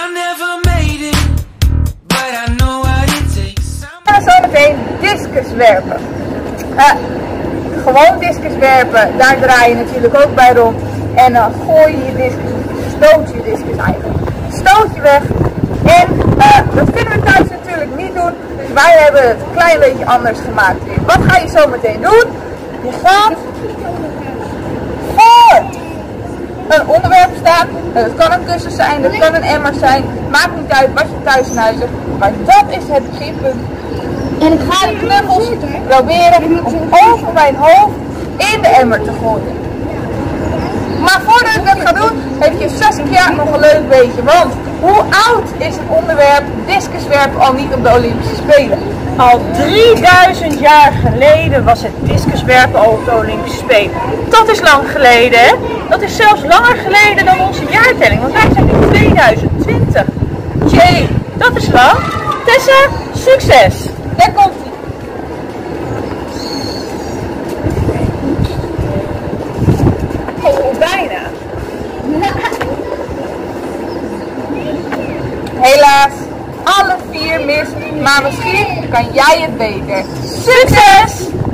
Zometeen discus werpen. Gewoon discus werpen, daar draai je natuurlijk ook bij rond. En dan gooi je je discus, stoot je discus eigenlijk. Stoot je weg. En dat kunnen we thuis natuurlijk niet doen. Dus wij hebben het een klein beetje anders gemaakt. Wat ga je zo meteen doen? Je gaat voor een onderwerp staan. Het kan een kussen zijn, het kan een emmer zijn. Maakt niet uit wat je thuis in huis hebt. Maar dat is het beginpunt. En ik ga de knuffels proberen om over mijn hoofd in de emmer te gooien. Maar voordat ik dat ga doen, heeft je Saskia nog een leuk beetje. Want hoe oud is het onderwerp discuswerpen al niet op de Olympische Spelen? Al 3000 jaar geleden was het discuswerpen al op de Olympische Spelen. Dat is lang geleden, hè? Dat is zelfs langer geleden dan onze jaartelling, want wij zijn in 2020. Jee, dat is lang. Tessa, succes! Daar komt ie. Oh, bijna. Helaas, alle 4 mis, maar misschien kan jij het beter. Succes!